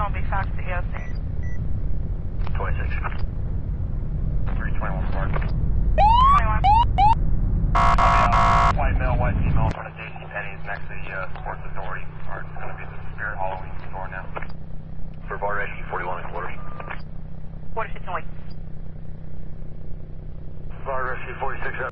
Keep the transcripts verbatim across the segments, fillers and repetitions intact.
will be faxed to E O C. twenty-six. three twenty-one Park. twenty-one. Uh, white male, white female in front of J C Penney's next to the uh, Sports Authority. Or it's going to be the Spirit Halloween store now. For bar rescue, forty-one and quarters. forty-six and wait. Bar rescue, forty-six up.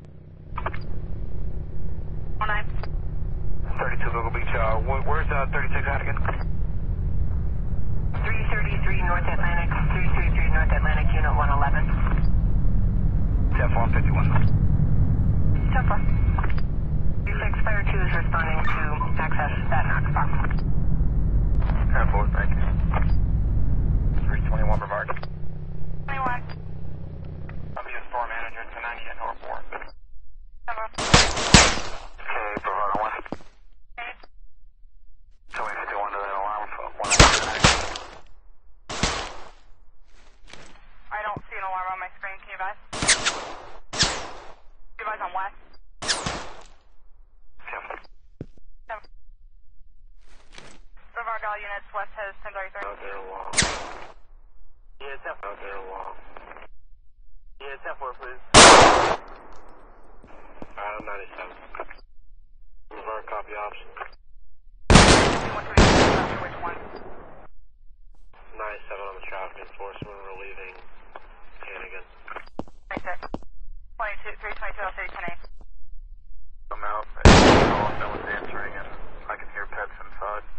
oh nine. thirty-two Google Beach. Uh, wh where's uh, thirty-six at again? three thirty-three North Atlantic, three thirty-three North Atlantic, Unit one eleven. ten four fifty-one. ten four. thirty-six Fire two is responding to access that knock box. ten four, thank you. three twenty-one Brevard. twenty-one. I'll be a store manager at ten ninety at North four. seven. Okay, Brevard on one. eight. twenty fifty-one to the alarm for one ninety. I don't see an alarm on my screen. Can you guys? You guys on west? Seven. seven. Brevard all units, west has ten thirty-three. Out there long. Yeah, ten four. Out there long. Yeah, ten four, please. Uh, ninety-seven. Brevard, copy option. Which one? ninety-seven on the traffic enforcement, relieving Hannigan. twenty-six. twenty-two, three twenty-two, I'll say ten eight. I'm out. I don't know no one's answering, and I can hear pets inside.